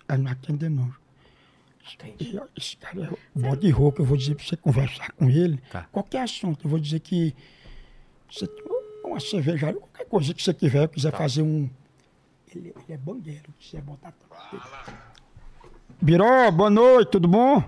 Ela não atende não. Entendi. Esse cara é bode rouco, eu vou dizer pra você conversar com ele. Tá. Qualquer assunto, eu vou dizer que você, uma cervejaria, qualquer coisa que você tiver, quiser fazer um... Ele é bangueiro, se você botar... Biró, boa noite, tudo bom?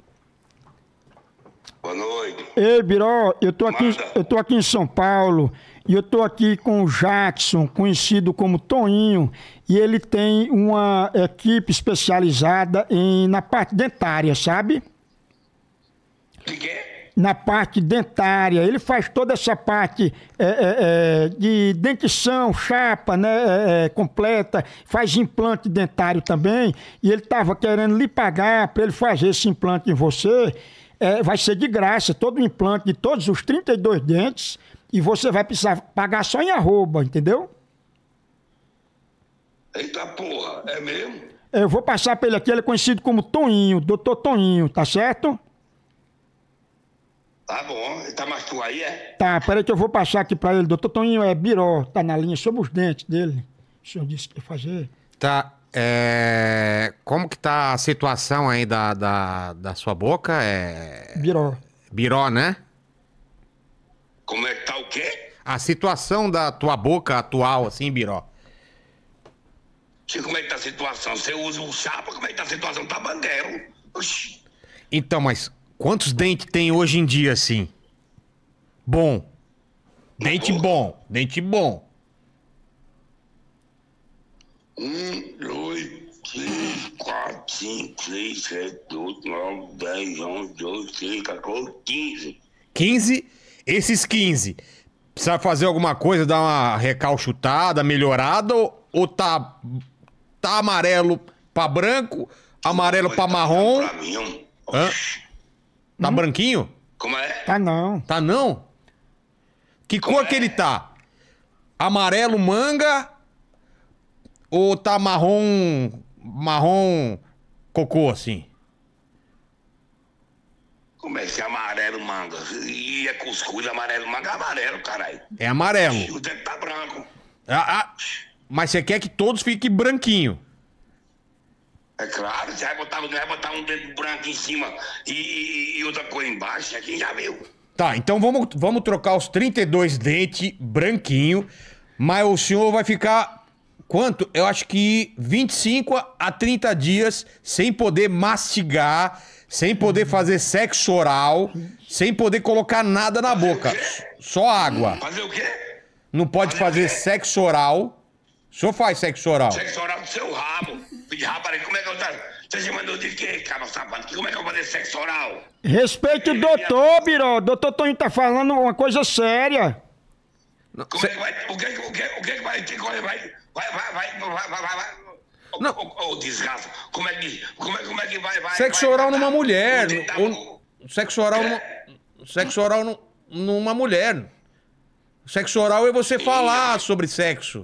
Boa noite. Ei, Biró, eu tô Manda. aqui em São Paulo e eu tô aqui com o Jackson, conhecido como Toninho, e ele tem uma equipe especializada na parte dentária, sabe? De quê? Na parte dentária. Ele faz toda essa parte de dentição, chapa, né, completa, faz implante dentário também, e ele tava querendo lhe pagar para ele fazer esse implante em você. Vai ser de graça, todo o implante de todos os 32 dentes, e você vai precisar pagar só em arroba, entendeu? Eita porra, é mesmo? Eu vou passar pra ele aqui, ele é conhecido como Toninho, Dr. Toninho, tá certo? Tá bom, tá mais tu aí, é? Tá, peraí que eu vou passar aqui pra ele. Dr. Toninho é Biró, tá na linha sobre os dentes dele. O senhor disse que ia fazer. Tá. Como que tá a situação aí da sua boca? Biró. Biró, né? Como é que tá o quê? A situação da tua boca atual, assim, Biró. Como é que tá a situação? Você usa o chapa, como é que tá a situação? Tá bangueiro. Oxi. Então, mas quantos dentes tem hoje em dia, assim? Bom. Dente bom. Dente bom. 1, 2, 3, 4, 5, 6, 7, 8, 9, 10, 11, 12, 13, 14, 15. 15? Esses 15, precisa fazer alguma coisa, dar uma recalchutada, melhorada, ou tá amarelo pra branco, amarelo pra marrom? Pra mim, Hã? Tá branquinho? Como é? Tá não. Tá não? Que cor que ele tá? Amarelo manga ou tá marrom cocô, assim? Como é que é amarelo manga? E é cuscuz, amarelo manga é amarelo, caralho. É amarelo. E o dente tá branco. Mas você quer que todos fiquem branquinho? É claro, você não vai botar um dedo branco em cima e outra cor embaixo, aqui já viu. Tá, então vamos trocar os 32 dentes branquinho, mas o senhor vai ficar quanto? Eu acho que 25 a 30 dias sem poder mastigar, sem poder fazer sexo oral, sem poder colocar nada na boca. Só água. Fazer o quê? Não pode fazer sexo oral. O senhor faz sexo oral? Sexo oral do seu rabo. Filho de rapaz, como é que eu tá? Você se mandou de quê, cara safado? Como é que eu vou fazer sexo oral? Respeite o doutor, Biró. Doutor Toninho tá falando uma coisa séria. Como é que vai? O que vai? Vai. Não. Ô, desgraça. Como é que vai? Sexo oral numa mulher. Sexo oral numa mulher. Sexo oral é você falar sobre sexo.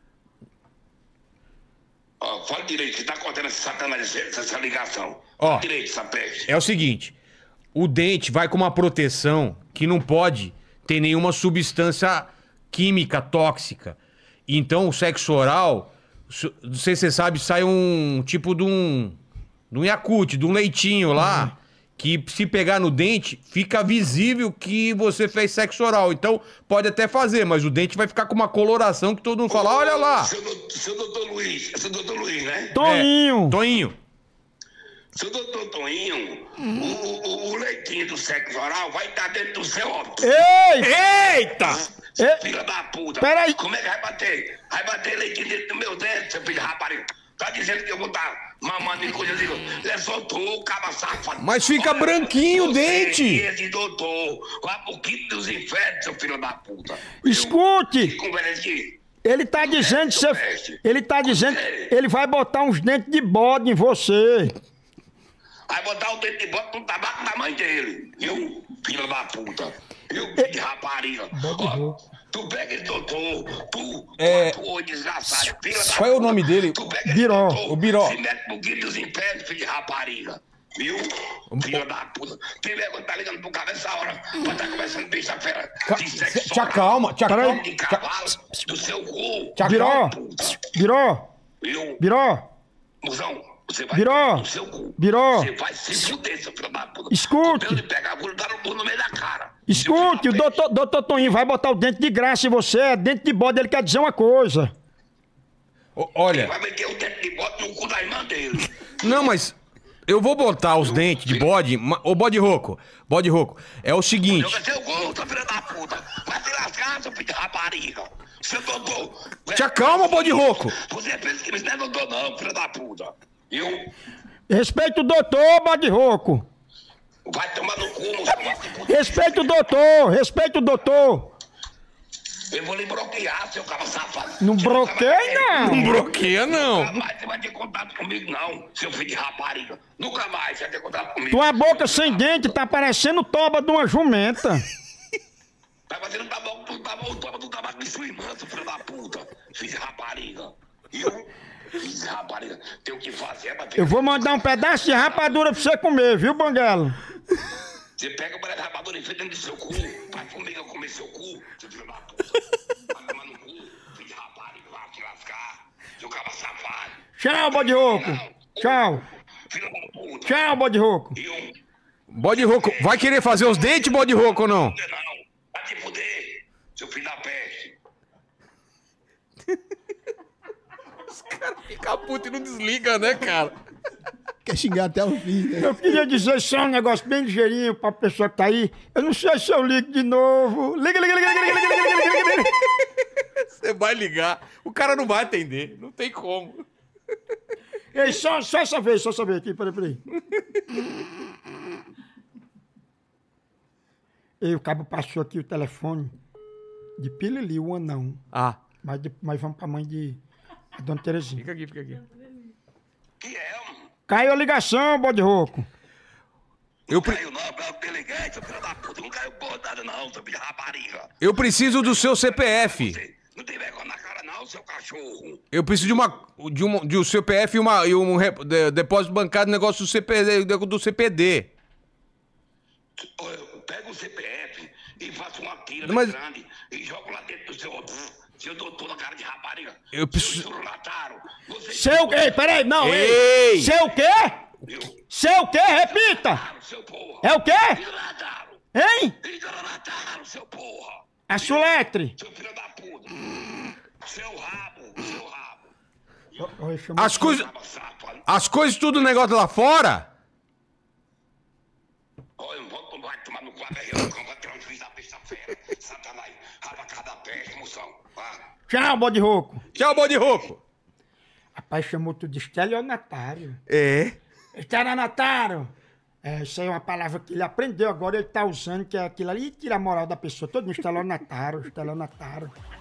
Ó, fala direito, que tá cortando essa sacanagem, essa ligação. Ó, Fala direito, essa peste. É o seguinte, o dente vai com uma proteção que não pode ter nenhuma substância química tóxica. Então o sexo oral, não sei se você sabe, sai um tipo de um Yakult, de um leitinho lá, que se pegar no dente, fica visível que você fez sexo oral. Então pode até fazer, mas o dente vai ficar com uma coloração que todo mundo fala, olha lá. Seu doutor Luiz, né? Toninho. Toninho. Seu doutor Toninho, o leitinho do sexo oral vai estar dentro do seu óbito. Eita! Filha da puta. Peraí. Como é que vai bater? Vai bater leitinho dentro do meu dente, seu filho de rapariga. Tá dizendo que eu vou estar mamando em coisa assim. Levantou o caba safado. Mas fica branquinho o dente. Esse doutor, lá pro quinto dos infernos, seu filho da puta. Escute. Que conversa aqui. Ele tá dizendo que você... Ele tá dizendo que ele vai botar uns dentes de bode em você. Vai botar o dente de bode no tabaco da mãe dele. Viu? Filho da puta. Viu? Filho de rapariga. Ó, tu pega esse doutor, tu desgraçado. Qual é o nome dele? Tu pega Biró. esse doutor, O Biró. se mete no guia dos infernos, filho de rapariga. Viu? Filho da puta. Tem vergonha, tá ligando pro cara essa hora. Pra tá conversando terça-feira. De sexo Te acalma, te acalma. de cavalo do seu cu. Biró. Biró. Viu? Biró. Mozão, Você vai Virou. no seu cu. Virou. Você vai se fuder, seu filho da puta. Escute. Ele pega a agulha e dá no cu no meio da cara. Escute, o doutor Toninho vai botar o dente de graça em você, é dente de bode, ele quer dizer uma coisa. Ele Olha, vai meter o dente de bode no cu da irmã dele. não, mas eu vou botar os dentes de bode. Ô, bode rouco, é o seguinte. Joga seu gol, seu filho da puta. Vai se lascar, seu filho de rapariga. Seu doutor. Te acalma, bode rouco. Você pensa que não é doutor não, filho da puta. Respeita o doutor, bode rouco. Vai tomar no cu, moço. Respeita o doutor. Eu vou lhe bloquear, seu cara safado. Não bloqueia, não. Não bloqueia, não. Nunca mais você vai ter contato comigo, não, seu filho de rapariga. Nunca mais você vai ter contato comigo. Tua boca sem dente tá parecendo toba de uma jumenta. Tá fazendo toba do tabaco de sua irmã, seu filho da puta. Filho de rapariga. Filho de rapariga. Tem o que fazer, mas Eu vou mandar um pedaço de rapadura pra você comer, viu, Banguelo? Você pega o pedaço de rapadura e enfia dentro do seu cu. Vai comigo comer seu cu, seu filho da puta. Vai tomar no cu, filho de rapariga. Vai te lascar, seu cara safado. Tchau, bode rouco. Tchau. Filho da puta. Tchau, bode rouco. Bode rouco, vai querer fazer os dentes, bode rouco ou não? Não, vai te fuder, seu filho da peste. Fica puto e não desliga, né, cara? Quer xingar até o fim, né? Eu queria dizer só um negócio bem ligeirinho pra pessoa que tá aí. Eu não sei se eu ligo de novo. Liga. Você vai ligar, o cara não vai atender, não tem como. Ei, só essa vez aqui, peraí. Ei, o cabo passou aqui o telefone de Pilili, o anão. Ah, Mas vamos pra mãe de Dona Terezinha. fica aqui. Que é, mano? Caiu a ligação, bode rouco. Eu, Caiu não, eu peliguei, seu filho da puta. Não caiu porra nada não, seu filho de rapariga. eu preciso do seu CPF. Você não tem vergonha na cara não, seu cachorro. Eu preciso de um CPF e depósito bancário, negócio do CPD. Eu pego o CPF e faço uma tira Mas- grande e jogo lá dentro do seu doutor na cara de rapariga. Eu preciso- Seu estrulatário. Você... Seu... Ei, peraí, não, ei. Ei! Seu quê? Eu... Seu quê? Repita. Seu porra. É o quê? Estrulatário. Hein? Estrulatário, seu porra. A suletre. Seu filho da puta. Seu rabo. As coisas tudo negócio lá fora? Olha, eu vai tomar no quadro aí, eu vou ter um juiz da besta-feira. Satanás, raba cada peste, moção. Vá. Tchau, bode rouco. Tchau, bode rouco. Rapaz, chamou tu de estelionatário. É. Estelionatário. É, isso aí é uma palavra que ele aprendeu agora, ele tá usando, que é aquilo ali, tira a moral da pessoa. Todo mundo estelionatário.